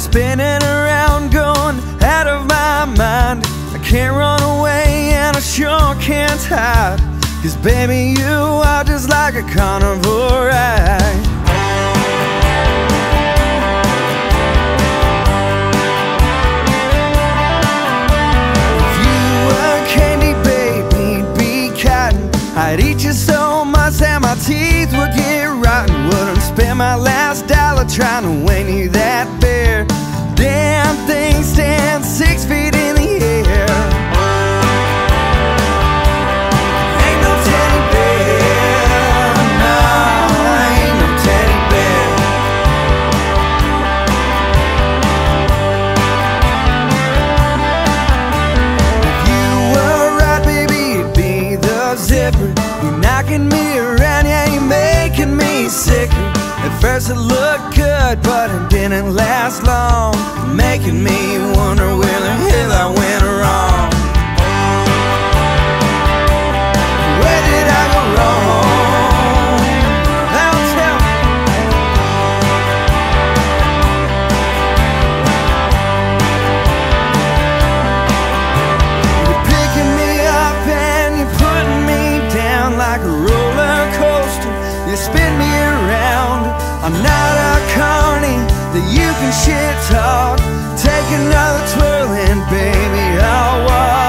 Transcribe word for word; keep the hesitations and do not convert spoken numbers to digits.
spinning around, going out of my mind. I can't run away and I sure can't hide, 'cause baby, you are just like a carnival ride. If you were candy, baby, be cotton. I'd eat you so much that my teeth would get rotten. Wouldn't spend my last dollar trying to win you that bear. Damn thing stands six feet in the air. Ain't no teddy bear, no, ain't no teddy bear. If you were right, baby, it'd be the zipper. You're knocking me around, yeah, you're making me sicker. At first it looked good, but it didn't last long, making me wonder where the hell I went wrong. Where did I go wrong? Now tell me. You're picking me up and you're putting me down like a roller coaster. You spin me around. I'm not a carny that you can shit talk. Take another twirl and baby, I'll walk.